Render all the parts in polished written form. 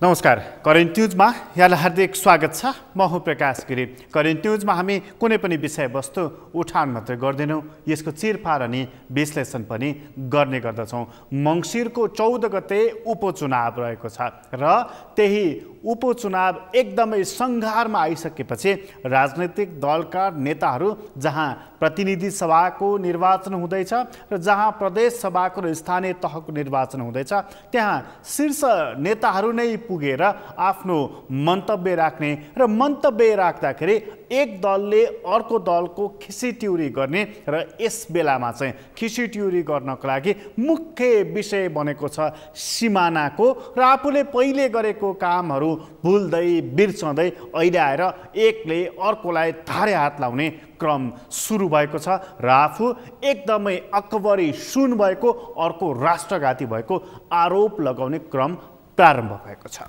नमस्कार, करेन्ट न्युजमा यहाँलाई हार्दिक स्वागत छ। म हुँ प्रकाश गिरी। करेन्ट न्युजमा हामी कुनै पनि विषयवस्तु उठान मात्रै गर्दैनौँ, यसको चिरफार अनि विश्लेषण पनि गर्ने गर्दछौँ। मङ्सिरको 14 गते उपचुनाव रहेको छ र त्यही उपचुनाव एकदमै सङ्घारमा आइसकेपछि राजनैतिक दलका नेताहरू जहाँ प्रतिनिधि सभाको निर्वाचन हुँदैछ र जहाँ प्रदेश सभाको र स्थानीय तहको निर्वाचन हुँदैछ, त्यहाँ शीर्ष नेताहरू नै पुगेर आफ्नो मन्तव्य राख्ने र मन्तव्य राख्दाखेरि एक दलले अर्को दलको खिसीट्युरी गर्ने र यस बेलामा चाहिँ खिसीट्युरी गर्नको लागि मुख्य विषय बनेको छ सिमानाको र आफूले पहिले गरेको कामहरू भुल्दै बिर्सँदै अहिले आएर एकले अर्कोलाई धारे हात लाउने क्रम सुरु भएको छ र आफू एकदमै अकबरी सुन भएको अर्को राष्ट्रघाती भएको आरोप लगाउने क्रम प्रारम्भ भएको छ।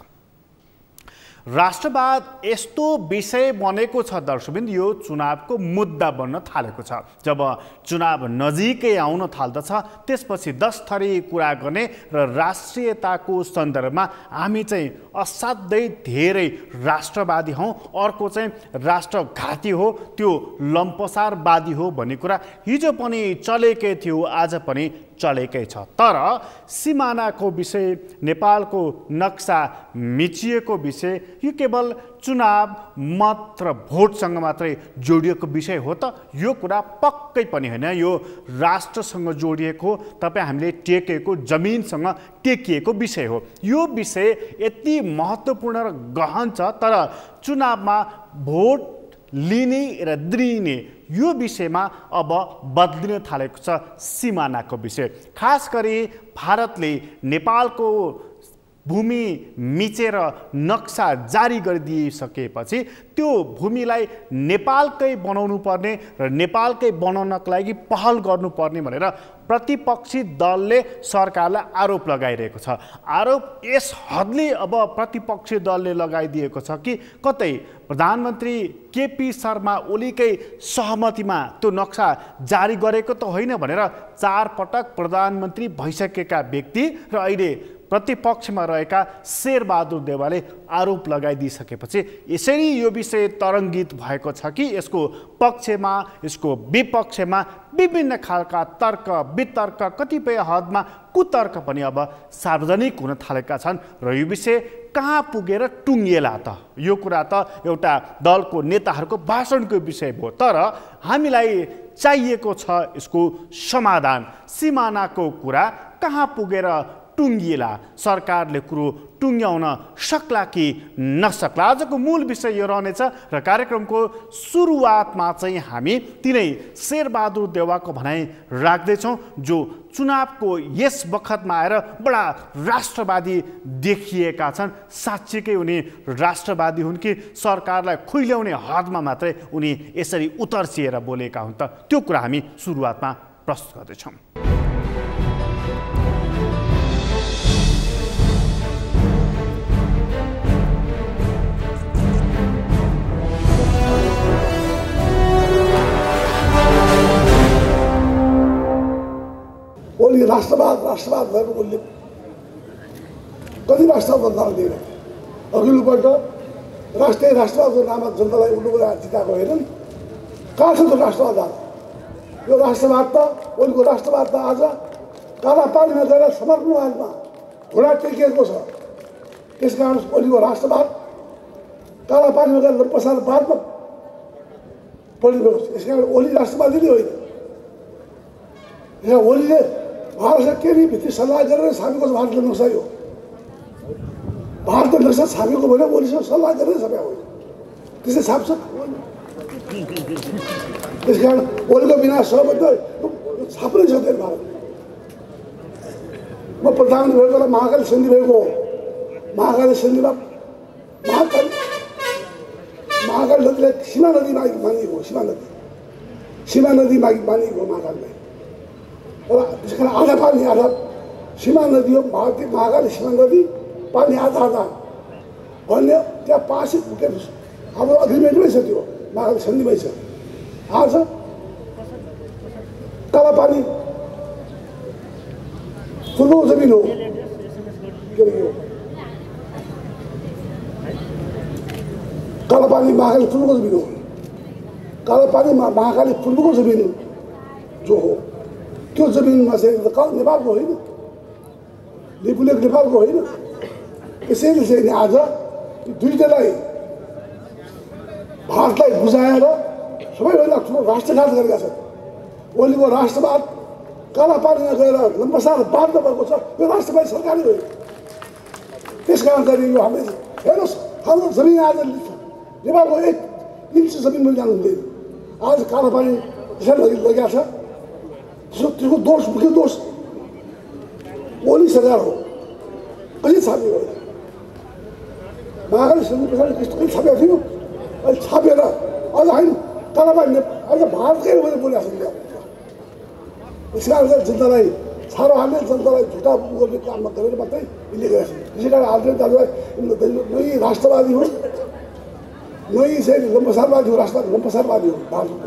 राष्ट्रवाद यस्तो विषय बनेको छ दर्शकबिन, यो चुनावको मुद्दा बन्न थालेको छ। जब चुनाव नजिकै आउन थाल्दछ त्यसपछि 10 थरी कुरा गर्ने र राष्ट्रियताको सन्दर्भमा हामी चाहिँ असाध्यै धेरै राष्ट्रवादी हौँ, अर्को चाहिँ राष्ट्रघाती हो, त्यो लम्पसारवादी हो भन्ने कुरा हिजो पनि चलेकै थियो, आज पनि चलेकै छ। तर सिमानाको विषय, नेपालको नक्सा मिचिएको विषय, यो केवल चुनाव मात्र भोटसँग मात्रै जोडिएको विषय हो त? यो कुरा पक्कै पनि होइन। यो राष्ट्रसँग जोडिएको, तपाईँ हामीले टेकेको जमिनसँग टेकिएको विषय हो। यो विषय यति महत्त्वपूर्ण र गहन छ, तर चुनावमा भोट लिने र द्रिने यो विषयमा अब बदलिन थालेको छ सिमानाको विषय। खास गरी भारतले नेपालको भूमि मिचेर नक्सा जारी गरिदिइसकेपछि त्यो भूमिलाई नेपालकै बनाउनु पर्ने र नेपालकै बनाउनको लागि पहल गर्नुपर्ने भनेर प्रतिपक्षी दलले सरकारलाई आरोप लगाइरहेको छ। आरोप यस हदले अब प्रतिपक्षी दलले लगाइदिएको छ कि कतै प्रधानमन्त्री केपी शर्मा ओलीकै सहमतिमा त्यो नक्सा जारी गरेको त होइन भनेर 4 पटक प्रधानमन्त्री भइसकेका व्यक्ति र अहिले प्रतिपक्षमा रहेका शेरबहादुर देउवाले आरोप लगाइदिइसकेपछि यसरी यो विषय तरङ्गित भएको छ कि यसको पक्षमा यसको विपक्षमा विभिन्न खालका तर्क वितर्क, कतिपय हदमा कुतर्क पनि अब सार्वजनिक हुन थालेका छन् र यो विषय कहाँ पुगेर टुङ्गिएला त? यो कुरा त एउटा दलको नेताहरूको भाषणको विषय भयो, तर हामीलाई चाहिएको छ यसको समाधान। सिमानाको कुरा कहाँ पुगेर टुङ्गिएला? सरकारले कुरो टुङ्ग्याउन सक्ला कि नसक्ला? आजको मूल विषय यो रहनेछ र कार्यक्रमको सुरुवातमा चाहिँ हामी तिनै शेरबहादुर देउवाको भनाइ राख्दैछौँ, जो चुनावको यस बखतमा आएर बडा राष्ट्रवादी देखिएका छन्। साँच्चीकै उनी राष्ट्रवादी हुन् कि सरकारलाई खुइल्याउने हदमा मात्रै उनी यसरी उतर्सिएर बोलेका हुन् त? त्यो कुरा हामी सुरुवातमा प्रस्तुत गर्दैछौँ। ओली राष्ट्रवाद भनेर उसले कति राष्ट्रवाद दिएर अघिल्लोपल्ट राष्ट्रवादको नाममा जनतालाई उल्लु जिताएको हेर्नु कहाँ छ त राष्ट्रवाद? यो राष्ट्रवाद त ओलीको राष्ट्रवाद त आज काला पानीमा गएर समर्पणमा घोडा टेकिएको छ। त्यस कारण ओलीको राष्ट्रवाद काला पानीमा गएर लम्पसारवादमा परिणत छ। यस कारण ओली राष्ट्रवादी नै होइन। यहाँ ओलीले भारतसँग केही भित्री सल्लाह गरेर छापेको छ। भारतले नक्सा, यो भारतको नक्सा छापेको भने ओलीसँग सल्लाह गरेर छापेको होइन, त्यसले छाप्छ। त्यस कारण ओलीको बिना सहमति छाप्नै सक्दैन भारत। म प्रधानमन्त्री भएको बेला महाकाली सन्धि भएको हो। महाकाली सन्धिमा महाकाली नदीलाई सीमा नदी मानिएको हो। सीमा नदी मानिएको महाकालीलाई। त्यस कारण आधा पानी आधा सीमा नदी हो। भारतीय महाकाली सीमा नदी पानी आधा भन्ने त्यहाँ पासित हाम्रो अग्रिमेन्टमै छ, त्यो महाकाली सन्धिमै छ। आज काला पानी ठुलो जमिन हो, कालापानी महाकाली फुल्नुको जमिन हो। कालापानी महाकाली फुल्नुको जमिन जो हो त्यो जमिनमा चाहिँ नेपालको होइन, लिपुलेक नेपालको होइन। त्यसैले चाहिँ आज दुईटालाई भारतलाई बुझाएर सबैभन्दा ठुलो राष्ट्रघात गरेका छन्। ओलीको राष्ट्रवाद कालापानीमा गएर लम्बसार बाध्य भएको छ। यो राष्ट्रवादी सरकारी होइन। त्यस कारण चाहिँ यो हामीले हेर्नुहोस्, हाम्रो जमिन आज नेपालको 1 इन्च जमिन पनि जानु हुँदैन। आज कालापानी त्यसरी लगेको छ। त्यसको दोष, मुख्य दोष ओली सरकार हो। कहिले छापियो होइन, महाकाली समिति पछाडि त्यस्तो कहिले छापेको थियो। अहिले छापेर अझ होइन कालापानी अझ भारतकै भनेर बोलेको छ। त्यस कारण जनतालाई छारो हाल्ने, जनतालाई झुटा गर्ने काममा गरेर मात्रै यसले गरेको छ। त्यसै कारण हाल्ने दाजुभाइ नै राष्ट्रवादी हो, नै चाहिँ लम्बसारवादी हो। राष्ट्रवादी लम्बसारवादी हो भारतको।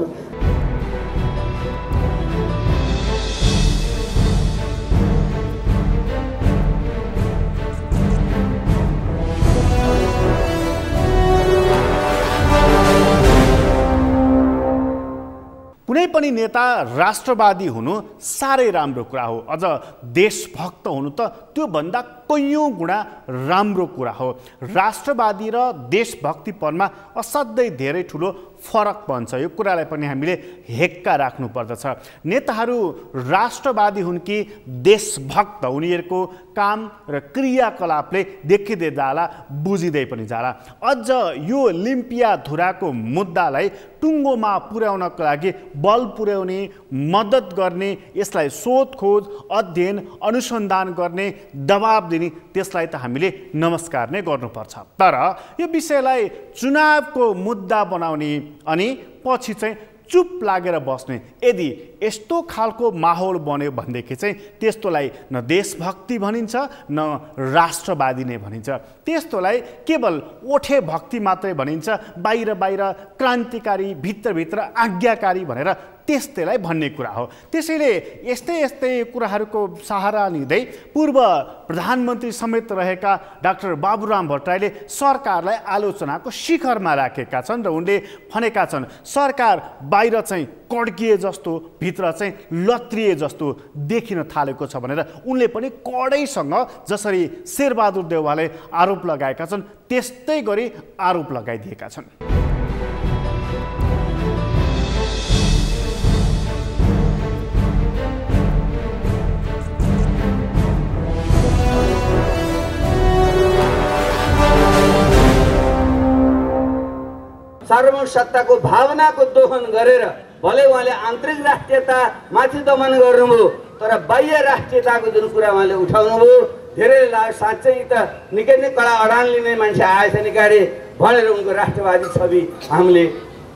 कुनै पनि नेता राष्ट्रवादी हुनु साह्रै राम्रो कुरा हो। अझ देशभक्त हुनु त त्योभन्दा कैयौँ गुणा राम्रो कुरा हो। राष्ट्रवादी र देशभक्तिपनमा असाध्यै धेरै ठुलो फरक बन्छ। यो कुरालाई पनि हामीले हेक्का राख्नुपर्दछ। नेताहरू राष्ट्रवादी हुन् कि देशभक्त, उनीहरूको काम र क्रियाकलापले देखिँदै जाला, बुझिँदै पनि जाला। अझ यो लिम्पिया धुराको मुद्दालाई टुङ्गोमा पुर्याउनको लागि बल पुर्याउने, मद्दत गर्ने, यसलाई सोधखोज, अध्ययन, अनुसन्धान गर्ने, दबाब दिने, त्यसलाई त हामीले नमस्कार नै गर्नुपर्छ। तर यो विषयलाई चुनावको मुद्दा बनाउने अनि पछि चाहिँ चुप लागेर बस्ने, यदि यस्तो खालको माहौल बन्यो भनेदेखि चाहिँ त्यस्तोलाई न देशभक्ति भनिन्छ न राष्ट्रवादी नै भनिन्छ। त्यस्तोलाई केवल ओठे भक्ति मात्रै भनिन्छ। बाहिर बाहिर क्रान्तिकारी, भित्रभित्र आज्ञाकारी भनेर त्यस्तैलाई भन्ने कुरा हो। त्यसैले यस्तै यस्तै कुराहरूको सहारा लिँदै पूर्व प्रधानमन्त्री समेत रहेका डाक्टर बाबुराम भट्टराईले सरकारलाई आलोचनाको शिखरमा राखेका छन् र उनले भनेका छन् सरकार बाहिर चाहिँ कड्किए जस्तो, भित्र चाहिँ लत्रिए जस्तो देखिन थालेको छ भनेर उनले पनि कडैसँग जसरी शेरबहादुर देउवाले आरोप लगाएका छन् त्यस्तै गरी आरोप लगाइदिएका छन्। सार्वभौम सत्ताको भावनाको दोहन गरेर भले उहाँले आन्तरिक राष्ट्रियता माथि दमन गर्नुभयो, तर बाह्य राष्ट्रियताको जुन कुरा उहाँले उठाउनुभयो, धेरै साँच्चै त निकै नै कडा अडान लिने मान्छे आएछ निकारे भनेर उनको राष्ट्रवादी छवि हामीले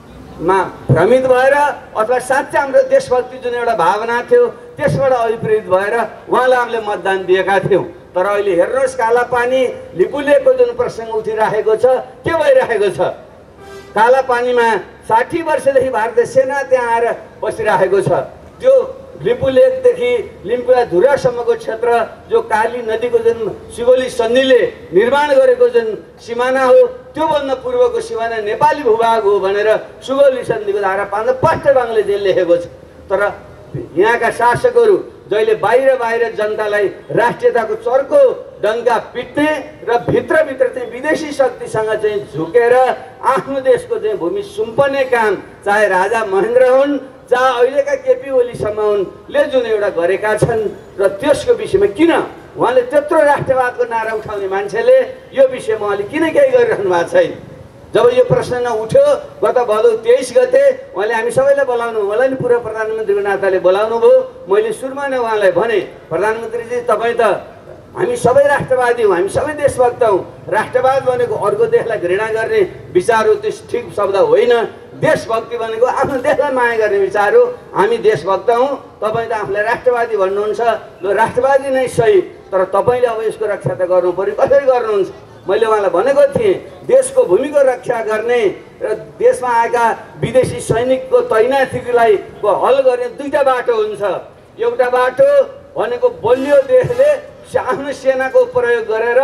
भ्रमित भएर अथवा साँच्चै हाम्रो देशभक्ति जुन एउटा भावना थियो त्यसबाट अभिप्रेरित भएर उहाँलाई हामीले मतदान दिएका थियौँ। तर अहिले हेर्नुहोस् कालापानी लिपुलेकको जुन प्रसङ्ग उठिरहेको छ, के भइरहेको छ? कालापानीमा 60 वर्षदेखि भारतीय सेना त्यहाँ आएर बसिरहेको छ। त्यो लिपुलेकदेखि लिम्पिया धुरासम्मको क्षेत्र जो काली नदीको जुन सुगौली सन्धिले निर्माण गरेको जुन सिमाना हो, त्योभन्दा पूर्वको सिमाना नेपाली भूभाग हो भनेर सुगौली सन्धिको धारा 5 स्पष्ट ढङ्गले चाहिँ लेखेको छ। तर यहाँका शासकहरू जहिले बाहिर बाहिर जनतालाई राष्ट्रियताको चर्को डङ्का पिट्ने र भित्रभित्र चाहिँ विदेशी शक्तिसँग चाहिँ झुकेर आफ्नो देशको चाहिँ भूमि सुम्पने काम चाहे राजा महेन्द्र हुन् चाहे अहिलेका केपी ओलीसम्म हुनले जुन एउटा गरेका छन् र त्यसको विषयमा किन उहाँले त्यत्रो राष्ट्रवादको नारा उठाउने मान्छेले यो विषयमा उहाँले किन केही गरिरहनु भएको छैन? जब यो प्रश्न उठ्यो गत भदौ 23 गते उहाँले हामी सबैलाई बोलाउनु, मलाई नि पूर्व प्रधानमन्त्रीको नाताले बोलाउनु भयो। मैले सुरुमा नै उहाँलाई भने प्रधानमन्त्रीजी तपाईँ त हामी सबै राष्ट्रवादी हौँ, हामी सबै देशभक्त हौँ। राष्ट्रवाद भनेको अर्को देशलाई घृणा गर्ने विचार हो, त्यो ठिक शब्द होइन। देशभक्ति भनेको आफ्नो देशलाई माया गर्ने विचार हो। हामी देशभक्त हौँ, तपाईँ त आफूलाई राष्ट्रवादी भन्नुहुन्छ, ल राष्ट्रवादी नै सही, तर तपाईँले अब यसको रक्षा त गर्नु पर्यो। कसरी गर्नुहुन्छ? मैले उहाँलाई भनेको थिएँ देशको भूमिको रक्षा गर्ने र देशमा आएका विदेशी सैनिकको तैनाथीलाई हल गर्ने दुईटा बाटो हुन्छ। एउटा बाटो भनेको बलियो देशले आफ्नो सेनाको प्रयोग गरेर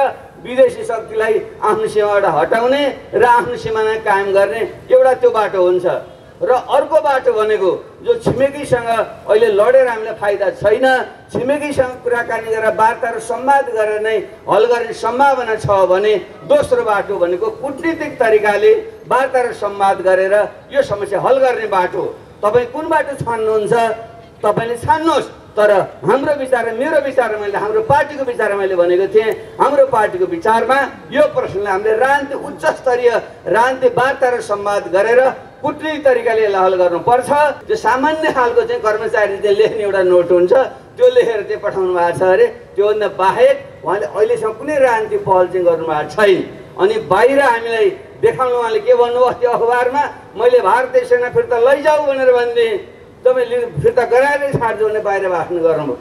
विदेशी शक्तिलाई आफ्नो सीमाबाट हटाउने र आफ्नो सिमाना कायम गर्ने एउटा त्यो बाटो हुन्छ। र अर्को बाटो भनेको जो छिमेकीसँग अहिले लडेर हामीलाई फाइदा छैन, छिमेकीसँग कुराकानी गरेर वार्ता र संवाद गरेर नै हल गर्ने सम्भावना छ भने दोस्रो बाटो भनेको कूटनीतिक तरिकाले वार्ता र संवाद गरेर यो समस्या हल गर्ने बाटो। तपाईँ कुन बाटो छान्नुहुन्छ तपाईँले छान्नुहोस्, तर हाम्रो विचार, मेरो विचार, मैले हाम्रो पार्टीको विचार मैले भनेको थिएँ। हाम्रो पार्टीको विचारमा यो प्रश्नलाई हामीले राजनीतिक उच्च स्तरीय राजनीतिक वार्ता र संवाद गरेर कूटनीतिक तरिकाले यसलाई हल गर्नुपर्छ। जो सामान्य खालको चाहिँ कर्मचारीले लेख्ने एउटा नोट हुन्छ त्यो लेखेर चाहिँ पठाउनु भएको छ अरे, त्योभन्दा बाहेक उहाँले अहिलेसम्म कुनै राजनीतिक पहल चाहिँ गर्नुभएको छैन। अनि बाहिर हामीलाई देखाउनु उहाँले के भन्नुभयो त्यो अखबारमा, मैले भारतीय सेना फिर्ता लैजाऊ भनेर भनिदिएँ, तपाईँले फिर्ता गराएरै छाड्छु भने बाहिर भाषण गर्नुभयो।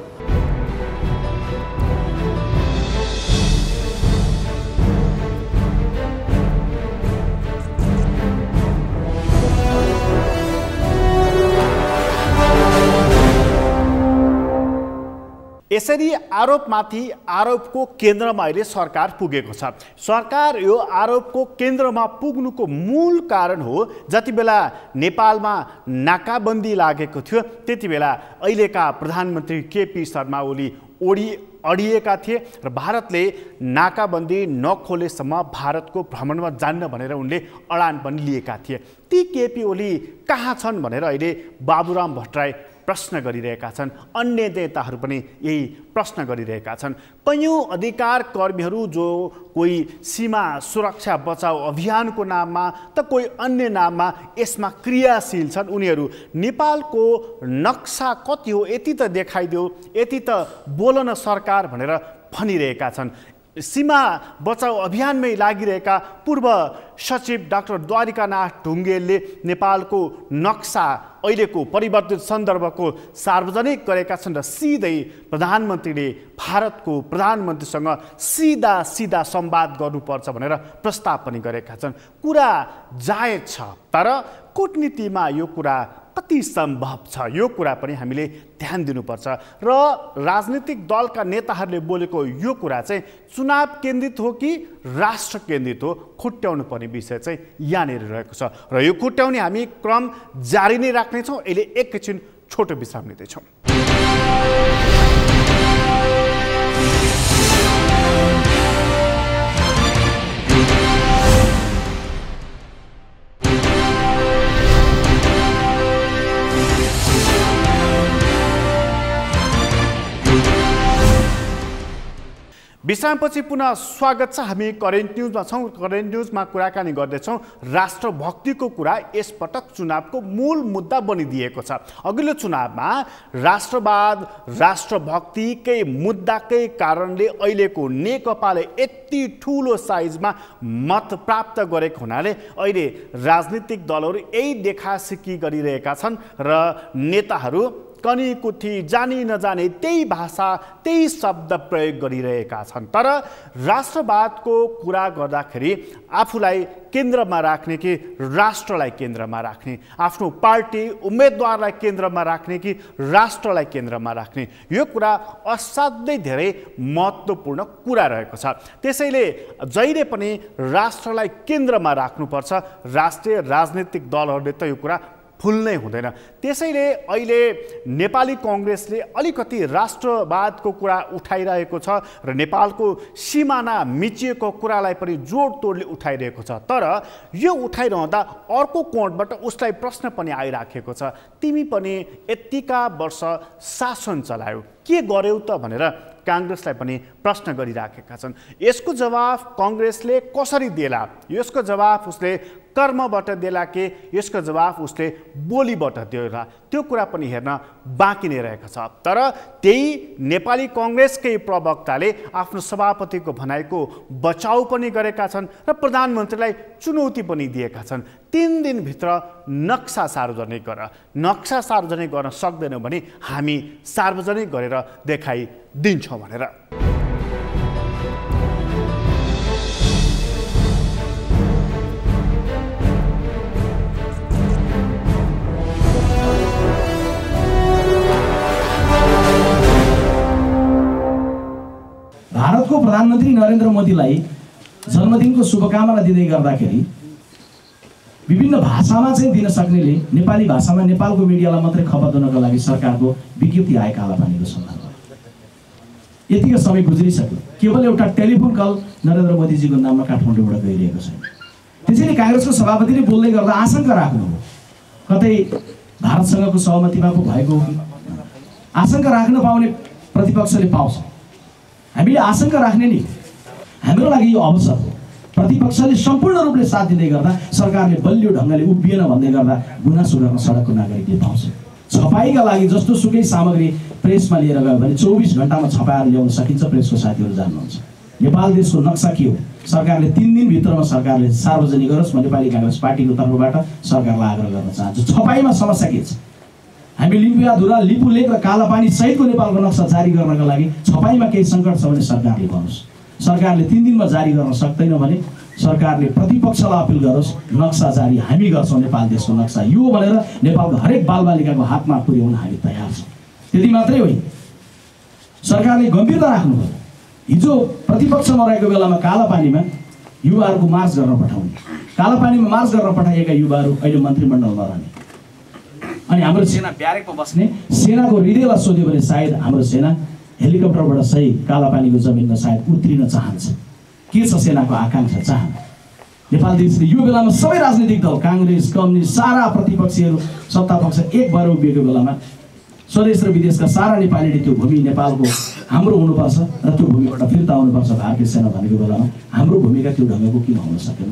यसरी आरोपमाथि आरोपको केन्द्रमा अहिले सरकार पुगेको छ। सरकार यो आरोपको केन्द्रमा पुग्नुको मूल कारण हो, जति बेला नेपालमा नाकाबन्दी लागेको थियो त्यति बेला अहिलेका प्रधानमन्त्री केपी शर्मा ओली अडिएका थिए र भारतले नाकाबन्दी नखोलेसम्म भारतको भ्रमणमा जान्न भनेर उनले अडान पनि लिएका थिए। ती केपी ओली कहाँ छन् भनेर अहिले बाबुराम भट्टराई प्रश्न गरिरहेका छन्। अन्य नेताहरू पनि यही प्रश्न गरिरहेका छन्। कैयौँ अधिकार कर्मीहरू जो कोही सीमा सुरक्षा बचाउ अभियानको नाममा त कोही अन्य नाममा यसमा क्रियाशील छन्, उनीहरू नेपालको नक्सा कति हो यति त देखाइदेऊ, यति त बोल न सरकार भनेर भनिरहेका छन्। सीमा बचाउ अभियानमै लागिरहेका पूर्व सचिव डाक्टर द्वारिकानाथ ढुङ्गेलले नेपालको नक्सा अहिलेको परिवर्तित सन्दर्भको सार्वजनिक गरेका छन् र सिधै प्रधानमन्त्रीले भारतको प्रधानमन्त्रीसँग सिधा संवाद गर्नुपर्छ भनेर प्रस्ताव पनि गरेका छन्। कुरा जायज छ, तर कूटनीतिमा यो कुरा कति सम्भव छ यो कुरा पनि हामीले ध्यान दिनुपर्छ। र राजनीतिक दलका नेताहरूले बोलेको यो कुरा चाहिँ चुनाव केन्द्रित हो कि राष्ट्र केन्द्रित हो, खुट्याउनु पर्ने विषय चाहिँ यहाँनिर रहेको छ र यो खुट्याउने हामी क्रम जारी नै राख्नेछौँ। अहिले एकैछिन छोटो विश्राम लिँदैछौँ। विश्रामपछि पुनः स्वागत छ। हामी करेन्ट न्युजमा छौँ। करेन्ट न्युजमा कुराकानी गर्दैछौँ राष्ट्रभक्तिको कुरा यसपटक चुनावको मूल मुद्दा बनिदिएको छ। अघिल्लो चुनावमा राष्ट्रवाद राष्ट्रभक्तिकै मुद्दाकै कारणले अहिलेको नेकपाले यति ठुलो साइजमा मत प्राप्त गरेको हुनाले अहिले राजनीतिक दलहरू यही देखासिकी गरिरहेका छन् र नेताहरू कनीकुथी जानी नजाने त्यही भाषा त्यही शब्द प्रयोग गरिरहेका छन्। तर राष्ट्रवादको कुरा गर्दाखेरि आफूलाई केन्द्रमा राख्ने कि राष्ट्रलाई केन्द्रमा राख्ने, आफ्नो पार्टी उम्मेदवारलाई केन्द्रमा राख्ने कि राष्ट्रलाई केन्द्रमा राख्ने, यो कुरा असाध्यै धेरै महत्त्वपूर्ण कुरा रहेको छ। त्यसैले जहिले पनि राष्ट्रलाई केन्द्रमा राख्नुपर्छ। राष्ट्रिय राजनीतिक दलहरूले त यो कुरा भुल्नै हुँदैन। त्यसैले अहिले नेपाली कङ्ग्रेसले अलिकति राष्ट्रवादको कुरा उठाइरहेको छ र नेपालको सिमाना मिचिएको कुरालाई पनि जोडतोडले उठाइरहेको छ। तर यो उठाइरहँदा अर्को कोणबाट उसलाई प्रश्न पनि आइराखेको छ, तिमी पनि यतिका वर्ष शासन चलायौ, के गर्यौ त भनेर काङ्ग्रेसलाई पनि प्रश्न गरिराखेका छन्। यसको जवाफ कङ्ग्रेसले कसरी देला? यसको जवाफ उसले कर्मबाट देला कि यसको जवाफ उसले बोलीबाट देला? त्यो कुरा पनि हेर्न बाँकी नै रहेको छ। तर त्यही नेपाली कङ्ग्रेसकै प्रवक्ताले आफ्नो सभापतिको भनाइको बचाउ पनि गरेका छन् र प्रधानमन्त्रीलाई चुनौती पनि दिएका छन्। 3 दिनभित्र नक्सा सार्वजनिक गर। नक्सा सार्वजनिक गर्न सक्दैनौँ भने हामी सार्वजनिक गरेर देखाइदिन्छौँ भनेर। भारतको प्रधानमन्त्री नरेन्द्र मोदीलाई जन्मदिनको शुभकामना दिँदै गर्दाखेरि विभिन्न भाषामा चाहिँ दिन सक्नेले नेपाली भाषामा नेपालको मिडियालाई मात्रै खबर दिनको लागि सरकारको विज्ञप्ति आए कालापानीको सन्दर्भमा यतिको समय गुज्रिसक्यो। केवल एउटा टेलिफोन कल नरेन्द्र मोदीजीको नाममा काठमाडौँबाट गइरहेको छैन। त्यसैले काङ्ग्रेसको सभापतिले बोल्दै गर्दा आशंका राख्नुभयो कतै भारतसँगको सहमतिमा पो भएको हो कि। आशंका राख्न पाउने प्रतिपक्षले पाउँछ। हामीले आशंका राख्ने नि हाम्रो लागि यो अवसर हो। प्रतिपक्षले सम्पूर्ण रूपले साथ दिँदै गर्दा सरकारले बलियो ढङ्गले उभिएन भन्दै गर्दा गुनासो गर्न सडकको नागरिकले पाउँछ। छपाईका लागि जस्तो सुकै सामग्री प्रेसमा लिएर गयो भने 24 घण्टामा छपाएर ल्याउन सकिन्छ। प्रेसको साथीहरू जान्नुहुन्छ नेपाल देशको नक्सा के हो। सरकारले 3 दिनभित्रमा सरकारले सार्वजनिक गरोस्। म नेपाली काङ्ग्रेस पार्टीको तर्फबाट सरकारलाई आग्रह गर्न चाहन्छु। छपाईमा समस्या के छ? हामी लिम्बुयाधुरा लिपुलेक र कालापानी सहितको नेपालको नक्सा जारी गर्नका लागि छपाईमा केही सङ्कट छ भने सरकारले भन्नुहोस्। सरकारले 3 दिनमा जारी गर्न सक्दैन भने सरकारले प्रतिपक्षलाई अपिल गरोस् नक्सा जारी हामी गर्छौँ। नेपाल देशको नक्सा यो भनेर नेपालको हरेक बालबालिकाको हातमा पुर्याउन हामी तयार छौँ। त्यति मात्रै होइन, सरकारले गम्भीरता राख्नुभयो। हिजो प्रतिपक्षमा रहेको बेलामा कालापानीमा युवाहरूको मार्च गर्न पठाउने, कालापानीमा मार्च गर्न पठाइएका युवाहरू अहिले मन्त्रीमण्डलमा रहने अनि हाम्रो सेना ब्यारेकमा बस्ने। सेनाको हृदयलाई सोध्यो भने सायद हाम्रो सेना हेलिकप्टरबाट सही कालापानीको जमिनमा सायद उत्रिन चाहन्छ। के छ सेनाको आकाङ्क्षा चाहना? नेपाल देशले यो बेलामा सबै राजनीतिक दल काङ्ग्रेस कम्युनिस्ट सारा प्रतिपक्षीहरू सत्तापक्ष एक भएर उभिएको बेलामा स्वदेश र विदेशका सारा नेपालीले त्यो भूमि नेपालको हाम्रो हुनुपर्छ र त्यो भूमिबाट फिर्ता हुनुपर्छ भारतीय सेना भनेको बेलामा हाम्रो भूमिका त्यो ढङ्गको किन हुन सकेन?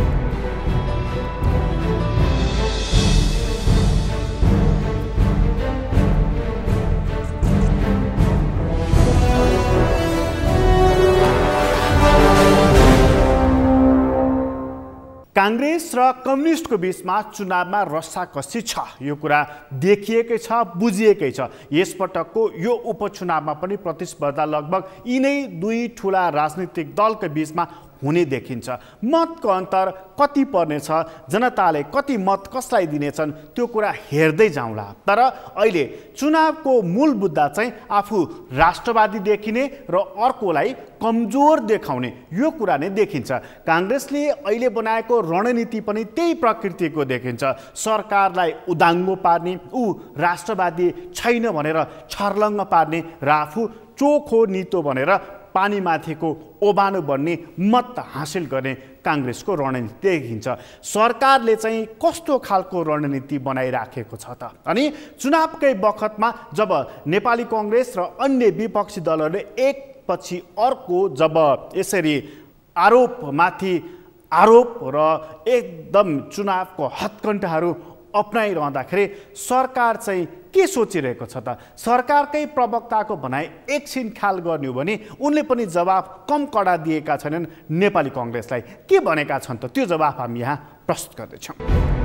काङ्ग्रेस र कम्युनिस्टको बीचमा चुनावमा रस्साकसी छ, यो कुरा देखिएकै छ, बुझिएकै छ। यसपटकको यो उपचुनावमा पनि प्रतिस्पर्धा लगभग यिनै दुई ठुला राजनीतिक दलका बीचमा हुने देखिन्छ। मतको अन्तर कति पर्नेछ, जनताले कति मत कसलाई दिनेछन् त्यो कुरा हेर्दै जाउँला। तर अहिले चुनावको मूल मुद्दा चाहिँ आफू राष्ट्रवादी देखिने र अर्कोलाई कमजोर देखाउने यो कुरा नै देखिन्छ। काङ्ग्रेसले अहिले बनाएको रणनीति पनि त्यही प्रकृतिको देखिन्छ। सरकारलाई उदाङ्गो पार्ने, ऊ राष्ट्रवादी छैन भनेर छर्लङ्ग पार्ने र आफू चोखो नितो भनेर पानीमाथिको ओबानो बन्ने मत हासिल गर्ने काङ्ग्रेसको रणनीति देखिन्छ। सरकारले चाहिँ कस्तो खालको रणनीति बनाइराखेको छ त? अनि चुनावकै बखतमा जब नेपाली कङ्ग्रेस र अन्य विपक्षी दलहरूले एकपछि अर्को जब यसरी आरोपमाथि आरोप र एकदम चुनावको हत्कण्ठाहरू अपनाइरहँदाखेरि सरकार चाहिँ के सोचिरहेको छ त? सरकारकै प्रवक्ताको भनाइ एकछिन ख्याल गर्ने हो भने उनले पनि जवाफ कम कडा दिएका छैनन् नेपाली कङ्ग्रेसलाई। के भनेका छन् त त्यो जवाफ हामी यहाँ प्रस्तुत गर्दैछौँ।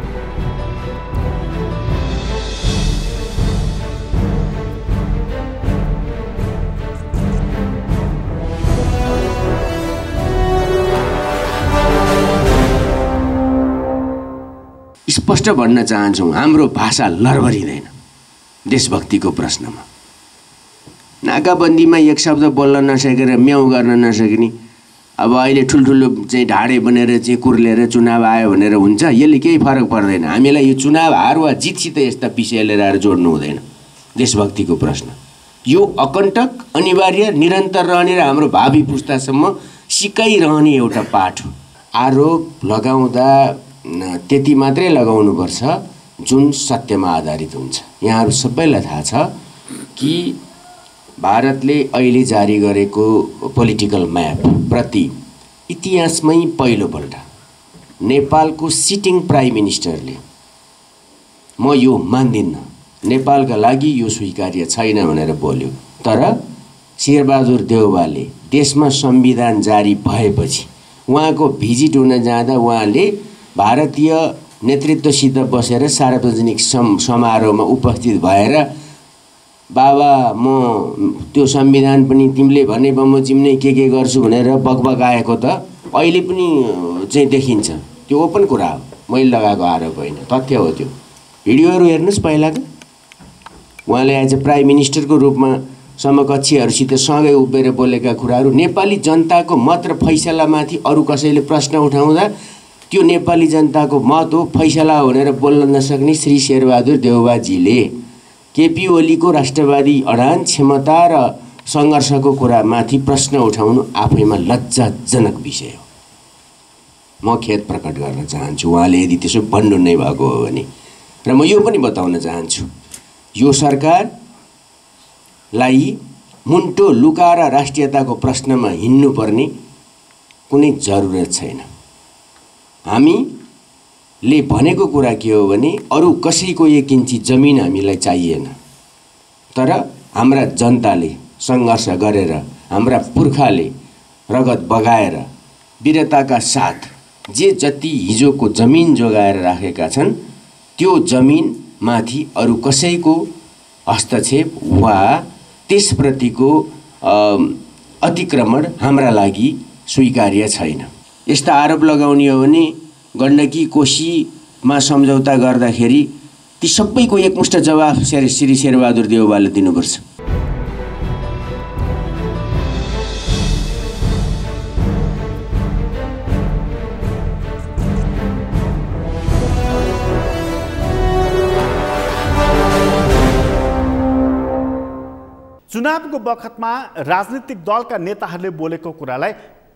स्पष्ट भन्न चाहन्छौँ, हाम्रो भाषा लरबरिँदैन देशभक्तिको प्रश्नमा। नाकाबन्दीमा एक शब्द बोल्न नसकेर म्याउ गर्न नसक्ने, अब अहिले ठुल्ठुलो चाहिँ ढाडे बनेर चाहिँ कुर्लेर चुनाव आयो भनेर हुन्छ? यसले केही फरक पर्दैन। हामीलाई यो चुनाव हार वा जितसित यस्ता विषय लिएर आएर जोड्नु हुँदैन। देशभक्तिको प्रश्न यो अकण्टक, अनिवार्य, निरन्तर रहने र हाम्रो भावी पुस्तासम्म सिकाइरहने एउटा पाठ हो। आरोप लगाउँदा त्यति मात्रै लगाउनुपर्छ जुन सत्यमा आधारित हुन्छ। यहाँहरू सबैलाई थाहा छ कि भारतले अहिले जारी गरेको पोलिटिकल म्याप प्रति इतिहासमै पहिलोपल्ट नेपालको सिटिङ प्राइम मिनिस्टरले म यो मान्दिनँ, नेपालका लागि यो स्वीकार्य छैन भनेर बोल्यो। तर शेरबहादुर देउवाले देशमा संविधान जारी भएपछि उहाँको भिजिट हुन जाँदा उहाँले भारतीय नेतृत्वसित बसेर सार्वजनिक समारोहमा उपस्थित भएर बाबा म त्यो संविधान पनि तिमीले भने बमोजिम नै के गर्छु भनेर बकबकाएको त अहिले पनि चाहिँ देखिन्छ। त्यो ओपन कुरा हो, मैले लगाएको आरोप होइन, तथ्य हो। त्यो भिडियोहरू हेर्नुहोस् पहिलाको। उहाँले एज अ प्राइम मिनिस्टरको रूपमा समकक्षीहरूसित सँगै उभिएर बोलेका कुराहरू नेपाली जनताको मत र फैसलामाथि अरू कसैले प्रश्न उठाउँदा त्यो नेपाली जनताको मत हो, फैसला हो भनेर बोल्न नसक्ने श्री शेरबहादुर देउवाजीले केपी ओलीको राष्ट्रवादी अडान क्षमता र सङ्घर्षको कुरामाथि प्रश्न उठाउनु आफैमा लज्जाजनक विषय हो। म खेद प्रकट गर्न चाहन्छु उहाँले यदि त्यसो भन्नु नै भएको हो भने। र म यो पनि बताउन चाहन्छु यो सरकारलाई मुन्टो लुकाएर राष्ट्रियताको प्रश्नमा हिँड्नुपर्ने कुनै जरुरत छैन। हामीले भनेको कुरा के हो भने अरू कसैको एक इन्ची जमिन हामीलाई चाहिएन, तर हाम्रा जनताले सङ्घर्ष गरेर हाम्रा पुर्खाले रगत बगाएर वीरताका साथ जे जति हिजोको जमिन जोगाएर राखेका छन् त्यो जमिनमाथि अरू कसैको हस्तक्षेप वा त्यसप्रतिको अतिक्रमण हाम्रा लागि स्वीकार्य छैन। यस्ता आरोप लगाउने हो भने गण्डकी कोशीमा सम्झौता गर्दाखेरि ती सबैको एकमुष्ट जवाफ श्री शेरबहादुर देउवाले दिनुपर्छ। चुनावको बखतमा राजनीतिक दलका नेताहरूले बोलेको कुरालाई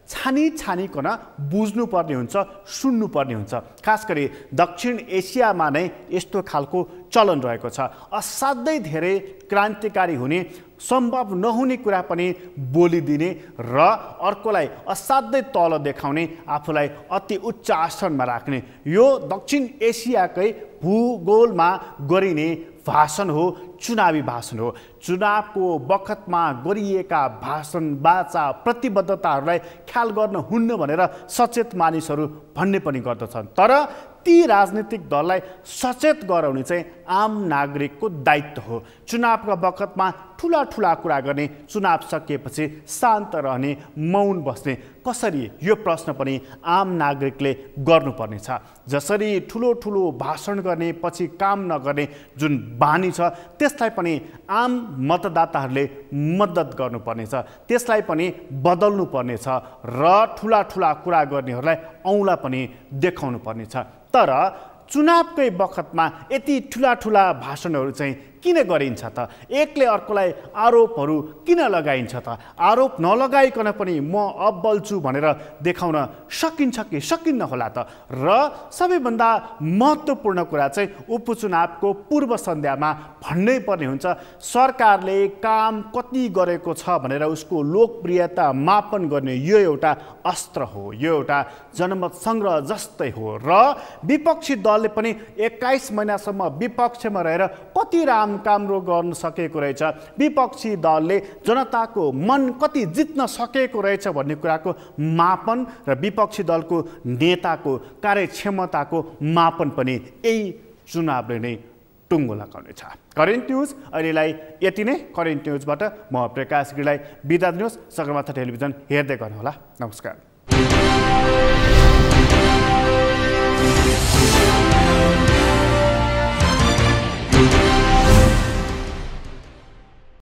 छानिकन बुझ्नुपर्ने हुन्छ, सुन्नुपर्ने हुन्छ। खास गरी दक्षिण एसियामा नै यस्तो खालको चलन रहेको छ। असाध्यै धेरै क्रान्तिकारी हुने, सम्भव नहुने कुरा पनि बोलिदिने र अर्कोलाई असाध्यै तल देखाउने, आफूलाई अति उच्च आसनमा राख्ने यो दक्षिण एसियाकै भूगोलमा गरिने भाषण हो, चुनावी भाषण हो। चुनावको बखतमा गरिएका भाषण, बाचा, प्रतिबद्धताहरूलाई ख्याल गर्न हुन्न भनेर सचेत मानिसहरू भन्ने पनि गर्दछन्। तर ती राजनीतिक दललाई सचेत गराउने चाहिँ आम नागरिकको दायित्व हो। चुनावका बखतमा ठुला कुरा गर्ने, चुनाव सकिएपछि शान्त रहने, मौन बस्ने कसरी, यो प्रश्न पनि आम नागरिकले गर्नुपर्ने छ। जसरी ठुलो भाषण गर्ने पछि काम नगर्ने जुन बानी छ त्यसलाई पनि आम मतदाताहरूले मद्दत गर्नुपर्ने छ, त्यसलाई पनि बदल्नु पर्ने छ र ठुला कुरा गर्नेहरूलाई औँला पनि देखाउनु पर्ने छ। तर चुनावकै बखतमा यति ठुला भाषणहरू चाहिँ किन गरिन्छ त? एकले अर्कोलाई आरोपहरू किन लगाइन्छ त? आरोप नलगाइकन पनि म अब्बल छु भनेर देखाउन सकिन्छ कि सकिन्न होला त? र सबैभन्दा महत्त्वपूर्ण कुरा चाहिँ उपचुनावको पूर्व सन्ध्यामा भन्नै पर्ने हुन्छ, सरकारले काम कति गरेको छ भनेर उसको लोकप्रियता मापन गर्ने यो एउटा अस्त्र हो, यो एउटा जनमत सङ्ग्रह जस्तै हो। र विपक्षी दलले पनि 21 महिनासम्म विपक्षमा रहेर कति राम्रो गर्न सकेको रहेछ, विपक्षी दलले जनताको मन कति जित्न सकेको रहेछ भन्ने कुराको मापन र विपक्षी दलको नेताको कार्यक्षमताको मापन पनि यही चुनावले नै टुङ्गो लगाउनेछ। करेन्ट न्युज अहिलेलाई यति नै। करेन्ट न्युजबाट म प्रकाश गिरीलाई बिदा दिनुहोस्। सगरमाथा टेलिभिजन हेर्दै गर्नुहोला। नमस्कार।